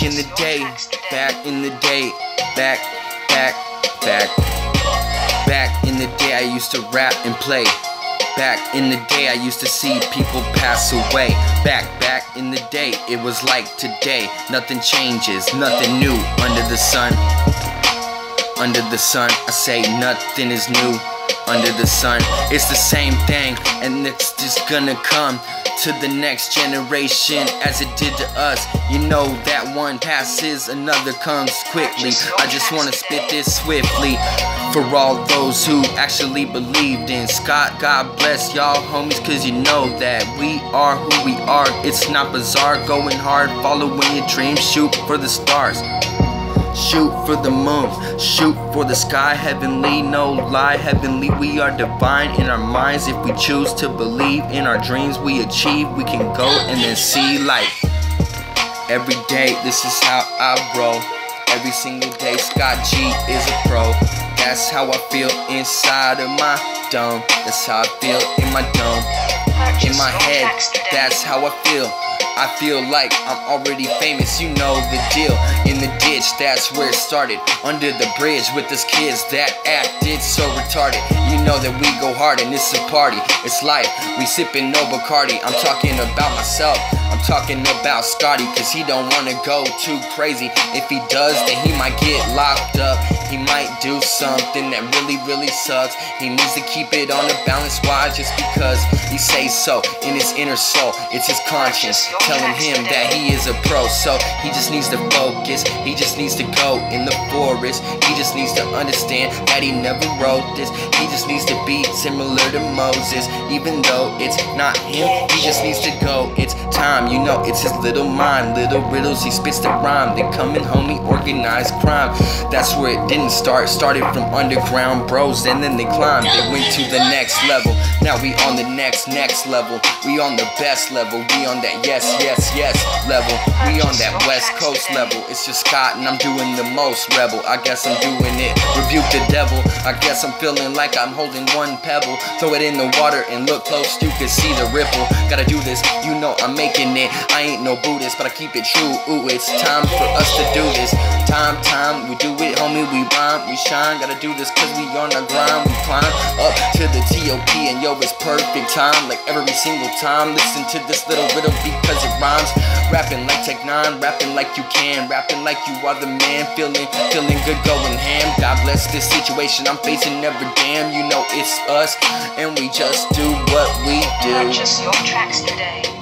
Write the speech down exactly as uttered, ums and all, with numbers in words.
in the day, back in the day, back, back, back. Back in the day I used to rap and play. Back in the day I used to see people pass away. Back, back in the day, it was like today. Nothing changes, nothing new under the sun. Under the sun, I say nothing is new under the sun. It's the same thing, and it's just gonna come to the next generation as it did to us. You know that one passes, another comes quickly. I just wanna spit this swiftly for all those who actually believed in Scott. God bless y'all homies, cause you know that we are who we are. It's not bizarre, going hard, following your dreams, shoot for the stars. Shoot for the moon, shoot for the sky, heavenly, no lie, heavenly. We are divine in our minds. If we choose to believe in our dreams we achieve, we can go and then see life. Every day, this is how I roll. Every single day, Scott G is a pro. That's how I feel inside of my dome. That's how I feel in my dome. In my head, that's how I feel. I feel like I'm already famous, you know the deal. In the ditch, that's where it started. Under the bridge with us kids that acted so retarded. You know that we go hard and it's a party. It's life, we sippin' no Bacardi. I'm talking about myself, I'm talking about Scotty, cause he don't wanna go too crazy. If he does, then he might get locked up. He might do something that really, really sucks. He needs to keep it on a balance. Why? Just because he says so in his inner soul. It's his conscience telling him that he is a pro. So he just needs to focus, he just needs to go in the forest. He just needs to understand that he never wrote this. He just needs to be similar to Moses, even though it's not him. He just needs to go, it's time. You know it's his little mind, little riddles, he spits the rhyme. They coming homie, organized crime. That's where it didn't start, started from underground bros, and then they climbed, they went to the next level. Now we on the next, next level. We on the best level, we on that yes, yes, yes level. We on that West Coast level. It's just Scott and I'm doing the most rebel. I guess I'm doing it, rebuke the devil. I guess I'm feeling like I'm holding one pebble. Throw it in the water and look close, you can see the ripple. Gotta do this, you know I'm making it. I ain't no Buddhist, but I keep it true. Ooh, it's time for us to do this. Time, time, we do it, homie, we rhyme, we shine. Gotta do this cause we on the grind. We climb up to the T O P and yo, it's perfect time. Like every single time, listen to this little riddle because it rhymes. Rapping like Tech Nine, rapping like you can, rapping like you are the man. Feeling, feeling good, going ham. God bless this situation I'm facing, never damn. You know it's us, and we just do what we do. Purchase your tracks today.